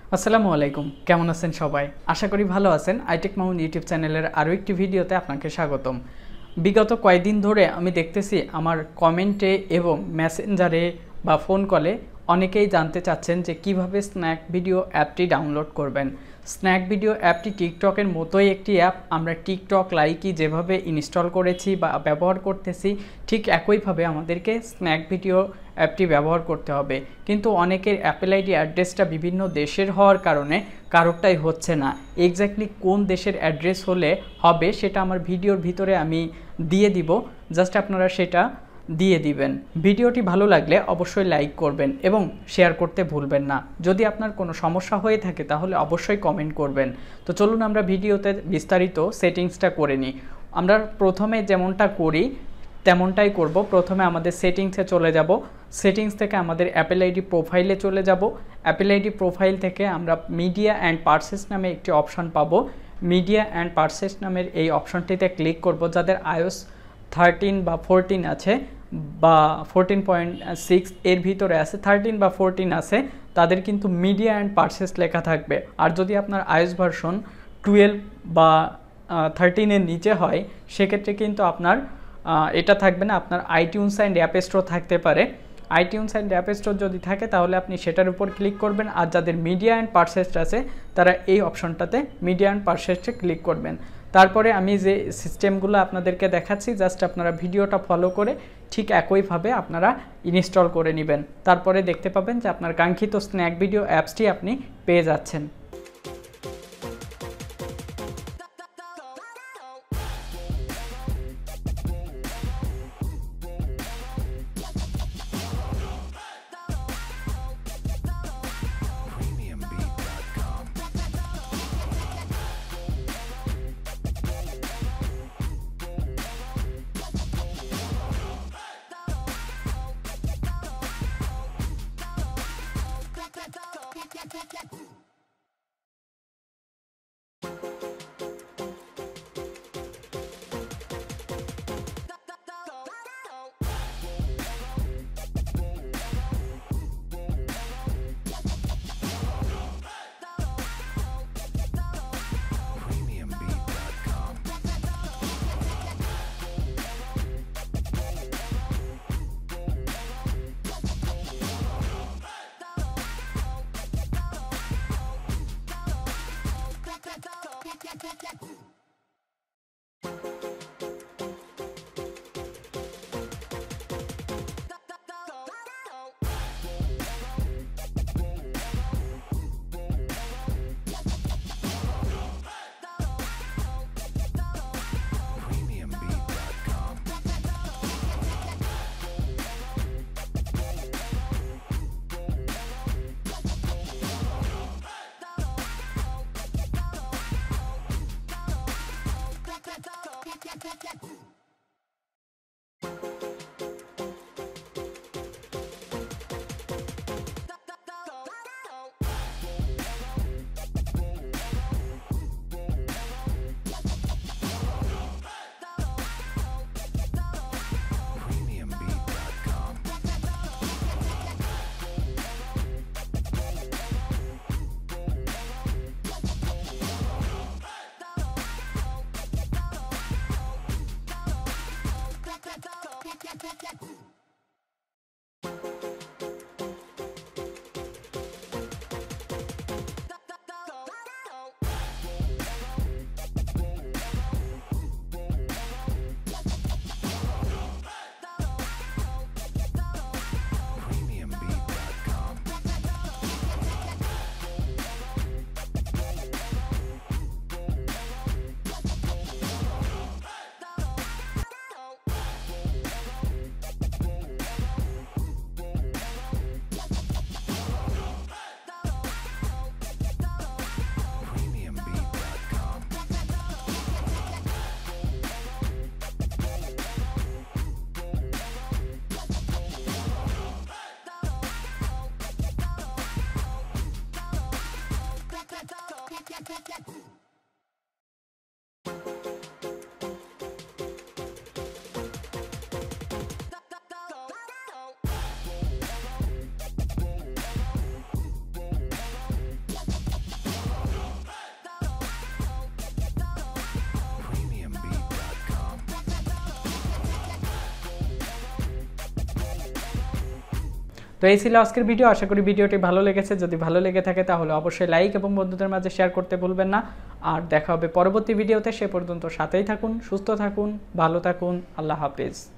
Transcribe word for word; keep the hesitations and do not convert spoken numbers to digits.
আসসালামু আলাইকুম, কেমন আছেন সবাই? আশা করি ভালো আছেন। আইটেক মামুন ইউটিউব চ্যানেলের আরও একটি ভিডিওতে আপনাকে স্বাগতম। বিগত কয়েকদিন ধরে আমি দেখতেছি আমার কমেন্টে এবং মেসেঞ্জারে বা ফোন কলে অনেকেই জানতে চাচ্ছেন যে কিভাবে স্ন্যাক ভিডিও অ্যাপটি ডাউনলোড করবেন। স্ন্যাক ভিডিও অ্যাপটি টিকটকের মতোই একটি অ্যাপ। আমরা টিকটক লাইকি যেভাবে ইনস্টল করেছি বা ব্যবহার করতেছি, ঠিক একইভাবে আমাদেরকে স্ন্যাক ভিডিও অ্যাপটি ব্যবহার করতে হবে। কিন্তু অনেকের অ্যাপেল আইডি অ্যাড্রেসটা বিভিন্ন দেশের হওয়ার কারণে কারোরটাই হচ্ছে না। এক্স্যাক্টলি কোন দেশের অ্যাড্রেস হলে হবে সেটা আমার ভিডিওর ভিতরে আমি দিয়ে দিব, জাস্ট আপনারা সেটা দিয়ে দিবেন। ভিডিওটি ভালো লাগলে অবশ্যই লাইক করবেন এবং শেয়ার করতে ভুলবেন না। যদি আপনার কোনো সমস্যা হয়ে থাকে তাহলে অবশ্যই কমেন্ট করবেন। তো চলুন আমরা ভিডিওতে বিস্তারিত সেটিংসটা করে নিই। আমরা প্রথমে যেমনটা করি তেমনটাই করব। প্রথমে আমাদের সেটিংসে চলে যাব। সেটিংস থেকে আমাদের অ্যাপেল আইডি প্রোফাইলে চলে যাব। অ্যাপেল আইডি প্রোফাইল থেকে আমরা মিডিয়া অ্যান্ড পারচেস নামে একটি অপশন পাবো। মিডিয়া অ্যান্ড পারচেস নামের এই অপশনটিতে ক্লিক করব। যাদের আইওএস থার্টিন বা ফোরটিন আছে বা ফোরটিন পয়েন্ট সিক্স এর ভিতরে আছে, থার্টিন বা ফোরটিন আছে, তাদের কিন্তু মিডিয়া অ্যান্ড পারচেস লেখা থাকবে। আর যদি আপনার আইওএস ভার্সন টুয়েলভ বা থার্টিনের নিচে হয় সেক্ষেত্রে কিন্তু আপনার এটা থাকবে না, আপনার আইটিউনস অ্যান্ড অ্যাপ স্টোর থাকতে পারে। আইটিউনস অ্যান্ড অ্যাপ স্টোর যদি থাকে তাহলে আপনি সেটার উপর ক্লিক করবেন। আর যাদের মিডিয়া অ্যান্ড পারচেস আছে তারা এই অপশনটাতে মিডিয়া অ্যান্ড পারচেসে ক্লিক করবেন। তারপরে আমি যে সিস্টেমগুলো আপনাদেরকে দেখাচ্ছি জাস্ট আপনারা ভিডিওটা ফলো করে ঠিক একইভাবে আপনারা ইনস্টল করে নেবেন। তারপরে দেখতে পাবেন যে আপনার কাঙ্ক্ষিত স্ন্যাক ভিডিও অ্যাপসটি আপনি পেয়ে যাচ্ছেন। তো এই ছিল আজকের ভিডিও। আশা করি ভিডিওটি ভালো লেগেছে। যদি ভালো লেগে থাকে তাহলে অবশ্যই লাইক এবং বন্ধুদের মাঝে শেয়ার করতে ভুলবেন না। আর দেখা হবে পরবর্তী ভিডিওতে। সে পর্যন্ত সাথেই থাকুন, সুস্থ থাকুন, ভালো থাকুন। আল্লাহ হাফেজ।